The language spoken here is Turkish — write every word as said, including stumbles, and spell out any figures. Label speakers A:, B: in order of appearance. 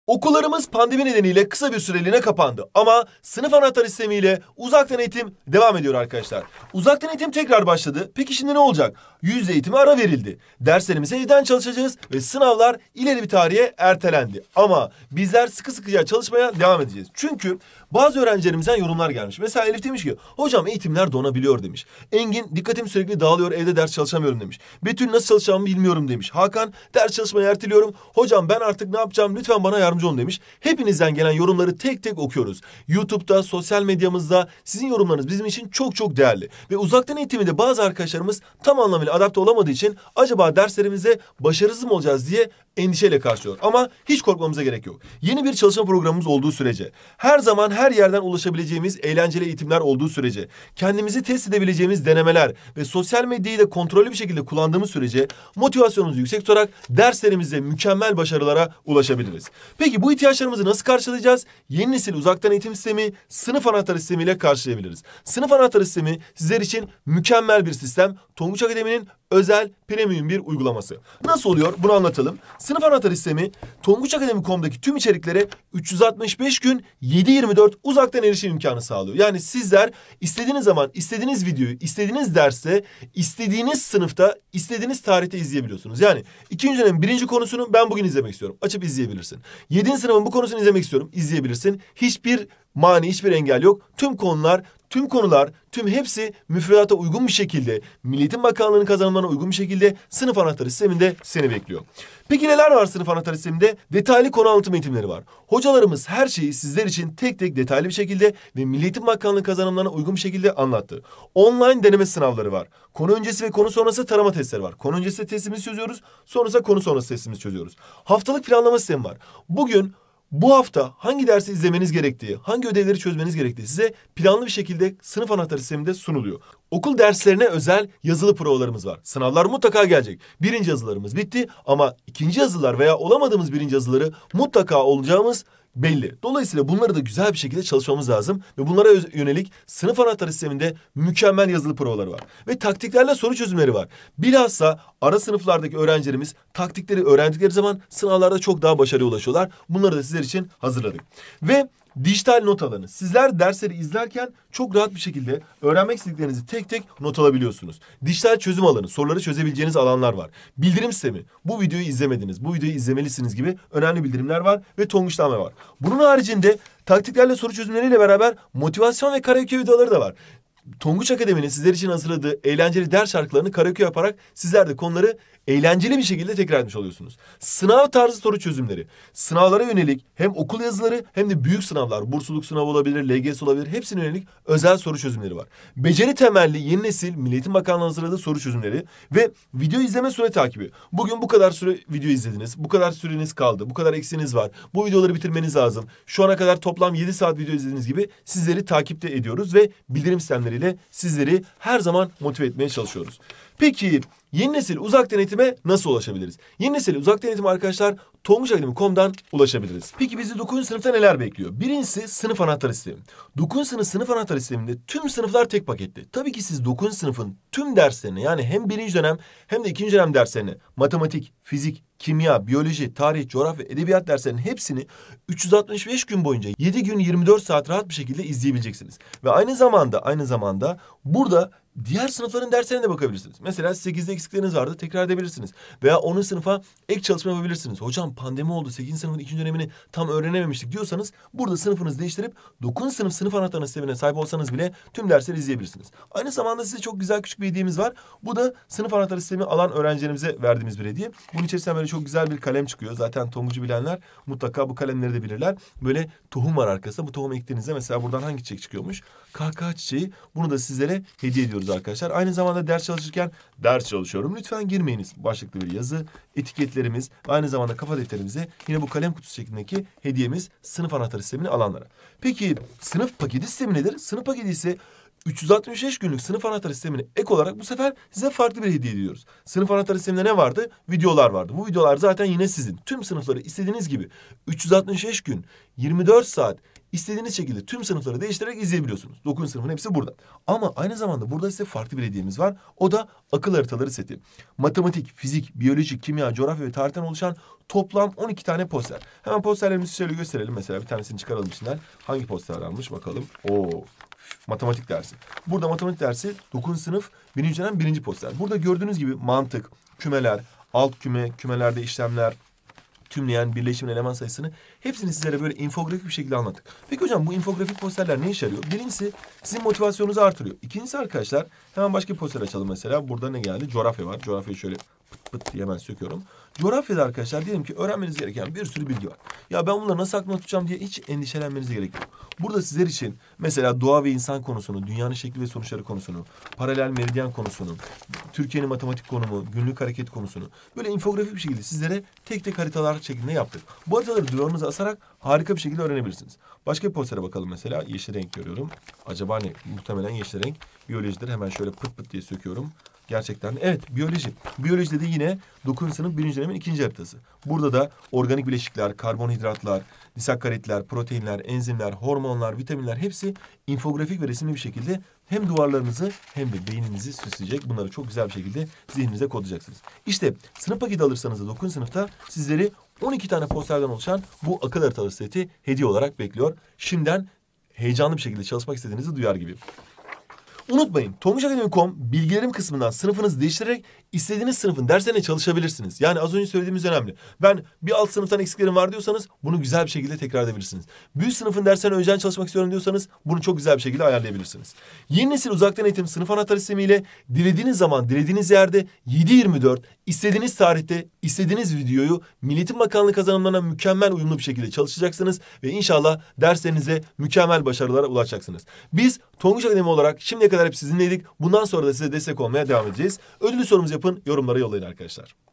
A: Okullarımız pandemi nedeniyle kısa bir süreliğine kapandı. Ama sınıf anahtarı sistemiyle uzaktan eğitim devam ediyor arkadaşlar. Uzaktan eğitim tekrar başladı. Peki şimdi ne olacak? Yüz yüze eğitime ara verildi. Derslerimize evden çalışacağız ve sınavlar ileri bir tarihe ertelendi. Ama bizler sıkı sıkıya çalışmaya devam edeceğiz. Çünkü bazı öğrencilerimizden yorumlar gelmiş. Mesela Elif demiş ki hocam eğitimler donabiliyor demiş. Engin dikkatim sürekli dağılıyor, evde ders çalışamıyorum demiş. Betül nasıl çalışacağımı bilmiyorum demiş. Hakan ders çalışmayı erteliyorum. Hocam ben artık ne yapacağım, lütfen bana yardımcı olun demiş. Hepinizden gelen yorumları tek tek okuyoruz. YouTube'da, sosyal medyamızda sizin yorumlarınız bizim için çok çok değerli. Ve uzaktan eğitimde bazı arkadaşlarımız tam anlamıyla adapte olamadığı için acaba derslerimize başarısız mı olacağız diye endişeyle karşılıyor. Ama hiç korkmamıza gerek yok. Yeni bir çalışma programımız olduğu sürece, her zaman her yerden ulaşabileceğimiz eğlenceli eğitimler olduğu sürece, kendimizi test edebileceğimiz denemeler ve sosyal medyayı da kontrollü bir şekilde kullandığımız sürece motivasyonumuzu yüksek tutarak derslerimizde mükemmel başarılara ulaşabiliriz. Peki bu ihtiyaçlarımızı nasıl karşılayacağız? Yeni nesil uzaktan eğitim sistemi sınıf anahtarı sistemiyle karşılayabiliriz. Sınıf anahtarı sistemi sizler için mükemmel bir sistem. Tonguç Akademi'nin özel premium bir uygulaması. Nasıl oluyor? Bunu anlatalım. Sınıf anahtarı sistemi tonguç akademi nokta com'daki tüm içeriklere üç yüz altmış beş gün yedi yirmi dört uzaktan erişim imkanı sağlıyor. Yani sizler istediğiniz zaman istediğiniz videoyu istediğiniz derste istediğiniz sınıfta istediğiniz tarihte izleyebiliyorsunuz. Yani ikinci dönemin birinci konusunu ben bugün izlemek istiyorum. Açıp izleyebilirsin. yedinci sınıfın bu konusunu izlemek istiyorum. İzleyebilirsin. Hiçbir mani, hiçbir engel yok. Tüm konular, tüm konular, tüm hepsi müfredata uygun bir şekilde, Milli Eğitim Bakanlığı'nın kazanımlarına uygun bir şekilde sınıf anahtarı sisteminde seni bekliyor. Peki neler var sınıf anahtarı sisteminde? Detaylı konu anlatım eğitimleri var. Hocalarımız her şeyi sizler için tek tek detaylı bir şekilde ve Milli Eğitim Bakanlığı kazanımlarına uygun bir şekilde anlattı. Online deneme sınavları var. Konu öncesi ve konu sonrası tarama testleri var. Konu öncesi testimizi çözüyoruz, sonrasında konu sonrası testimizi çözüyoruz. Haftalık planlama sistemi var. Bugün bu hafta hangi dersi izlemeniz gerektiği, hangi ödevleri çözmeniz gerektiği size planlı bir şekilde sınıf anahtarı sisteminde sunuluyor. Okul derslerine özel yazılı provalarımız var. Sınavlar mutlaka gelecek. Birinci yazılarımız bitti ama ikinci yazılar veya olamadığımız birinci yazıları mutlaka olacağımız belli. Dolayısıyla bunları da güzel bir şekilde çalışmamız lazım ve bunlara yönelik sınıf anahtarı sisteminde mükemmel yazılı provaları var. Ve taktiklerle soru çözümleri var. Bilhassa ara sınıflardaki öğrencilerimiz taktikleri öğrendikleri zaman sınavlarda çok daha başarıya ulaşıyorlar. Bunları da sizler için hazırladık. Ve dijital not alanı. Sizler dersleri izlerken çok rahat bir şekilde öğrenmek istediklerinizi tek tek not alabiliyorsunuz. Dijital çözüm alanı, soruları çözebileceğiniz alanlar var. Bildirim sistemi, bu videoyu izlemediniz, bu videoyu izlemelisiniz gibi önemli bildirimler var ve tonguçlama var. Bunun haricinde taktiklerle soru çözümleriyle beraber motivasyon ve karaoke videoları da var. Tonguç Akademi'nin sizler için hazırladığı eğlenceli ders şarkılarını karaoke yaparak sizler de konuları eğlenceli bir şekilde tekrar etmiş oluyorsunuz. Sınav tarzı soru çözümleri. Sınavlara yönelik hem okul yazıları hem de büyük sınavlar, bursluluk sınavı olabilir, L G S olabilir, hepsine yönelik özel soru çözümleri var. Beceri temelli yeni nesil Milli Eğitim Bakanlığı hazırladığı soru çözümleri ve video izleme süre takibi. Bugün bu kadar süre video izlediniz, bu kadar süreniz kaldı, bu kadar eksiğiniz var. Bu videoları bitirmeniz lazım. Şu ana kadar toplam yedi saat video izlediğiniz gibi sizleri takipte ediyoruz ve bildirim sistemleriyle sizleri her zaman motive etmeye çalışıyoruz. Peki yeni nesil uzaktan eğitime nasıl ulaşabiliriz? Yeni nesil uzaktan eğitime arkadaşlar tonguç akademi nokta com'dan ulaşabiliriz. Peki bizi dokuzuncu sınıfta neler bekliyor? Birincisi sınıf anahtarı sistemi. dokuzuncu sınıf sınıf anahtarı sisteminde tüm sınıflar tek pakette. Tabii ki siz dokuzuncu sınıfın tüm derslerini yani hem birinci dönem hem de ikinci dönem derslerini matematik, fizik, kimya, biyoloji, tarih, coğrafya, edebiyat derslerinin hepsini üç yüz altmış beş gün boyunca yedi gün yirmi dört saat rahat bir şekilde izleyebileceksiniz. Ve aynı zamanda aynı zamanda burada diğer sınıfların derslerine de bakabilirsiniz. Mesela sekizde eksikleriniz vardı, tekrar edebilirsiniz. Veya onuncu sınıfa ek çalışma yapabilirsiniz. Hocam pandemi oldu, sekizinci sınıfın ikinci dönemini tam öğrenememiştik diyorsanız burada sınıfınızı değiştirip dokuzuncu sınıf sınıf anahtarı sistemine sahip olsanız bile tüm dersleri izleyebilirsiniz. Aynı zamanda size çok güzel küçük bir hediyemiz var. Bu da sınıf anahtarı sistemi alan öğrencilerimize verdiğimiz bir hediye. Bunun içerisinden böyle çok güzel bir kalem çıkıyor. Zaten tongucu bilenler mutlaka bu kalemleri de bilirler. Böyle tohum var arkasında. Bu tohum ektiğinizde mesela buradan hangi çiçek çıkıyormuş? Kahkaha çiçeği. Bunu da sizlere hediye ediyoruz arkadaşlar. Aynı zamanda ders çalışırken ders çalışıyorum, lütfen girmeyiniz başlıklı bir yazı, etiketlerimiz ve aynı zamanda kafa defterimize yine bu kalem kutusu şeklindeki hediyemiz sınıf anahtarı sistemini alanlara. Peki sınıf paketi sistemi nedir? Sınıf paketi ise üç yüz altmış beş günlük sınıf anahtarı sistemine ek olarak bu sefer size farklı bir hediye ediyoruz. Sınıf anahtarı sisteminde ne vardı? Videolar vardı. Bu videolar zaten yine sizin. Tüm sınıfları istediğiniz gibi üç yüz altmış beş gün, yirmi dört saat istediğiniz şekilde tüm sınıfları değiştirerek izleyebiliyorsunuz. dokuzuncu sınıfın hepsi burada. Ama aynı zamanda burada size farklı bir hediyemiz var. O da akıl haritaları seti. Matematik, fizik, biyoloji, kimya, coğrafya ve tarihten oluşan toplam on iki tane poster. Hemen posterlerimizi şöyle gösterelim. Mesela bir tanesini çıkaralım içinden. Hangi poster almış bakalım. Oo, matematik dersi. Burada matematik dersi dokuzuncu sınıf birinci dönem birinci poster. Burada gördüğünüz gibi mantık, kümeler, alt küme, kümelerde işlemler, tümleyen, birleşimin eleman sayısını hepsini sizlere böyle infografik bir şekilde anlattık. Peki hocam bu infografik posterler ne işe yarıyor? Birincisi sizin motivasyonunuzu artırıyor. İkincisi arkadaşlar hemen başka bir poster açalım mesela. Burada ne geldi? Coğrafya var. Coğrafyayı şöyle pıt pıt diye hemen söküyorum. Coğrafyada arkadaşlar diyelim ki öğrenmeniz gereken bir sürü bilgi var. Ya ben bunları nasıl aklımda tutacağım diye hiç endişelenmenize gerek yok. Burada sizler için mesela doğa ve insan konusunu, dünyanın şekli ve sonuçları konusunu, paralel meridyen konusunu, Türkiye'nin matematik konumu, günlük hareket konusunu böyle infografik bir şekilde sizlere tek tek haritalar şeklinde yaptık. Bu haritaları duvarınıza asarak harika bir şekilde öğrenebilirsiniz. Başka bir postere bakalım mesela. Yeşil renk görüyorum. Acaba ne? Muhtemelen yeşil renk. Biyolojidir. Hemen şöyle pıt pıt diye söküyorum. Gerçekten evet biyoloji. Biyolojide de yine dokuzuncu sınıf birinci dönemin ikinci haritası. Burada da organik bileşikler, karbonhidratlar, disakkaritler, proteinler, enzimler, hormonlar, vitaminler hepsi infografik ve resimli bir şekilde hem duvarlarınızı hem de beyninizi süsleyecek. Bunları çok güzel bir şekilde zihninize kodlayacaksınız. İşte sınıf paketi alırsanız da dokuzuncu sınıfta sizleri on iki tane posterden oluşan bu akıl haritaları seti hediye olarak bekliyor. Şimdiden heyecanlı bir şekilde çalışmak istediğinizi duyar gibi. Unutmayın, tonguç akademi nokta com bilgilerim kısmından sınıfınızı değiştirerek istediğiniz sınıfın derslerine çalışabilirsiniz. Yani az önce söylediğimiz önemli. Ben bir alt sınıftan eksiklerim var diyorsanız bunu güzel bir şekilde tekrar edebilirsiniz. Bir üst sınıfın derslerine önceden çalışmak istiyorum diyorsanız bunu çok güzel bir şekilde ayarlayabilirsiniz. Yeni nesil uzaktan eğitim sınıf anahtarı sistemiyle dilediğiniz zaman, dilediğiniz yerde yedi yirmi dört istediğiniz tarihte istediğiniz videoyu Milli Eğitim Bakanlığı kazanımlarına mükemmel uyumlu bir şekilde çalışacaksınız ve inşallah derslerinize mükemmel başarılara ulaşacaksınız. Biz Tonguç Akademi olarak şimdiye kadar hep sizinleydik. Bundan sonra da size destek olmaya devam edeceğiz. Ödüllü sorumuzu yapın, yorumlara yollayın arkadaşlar.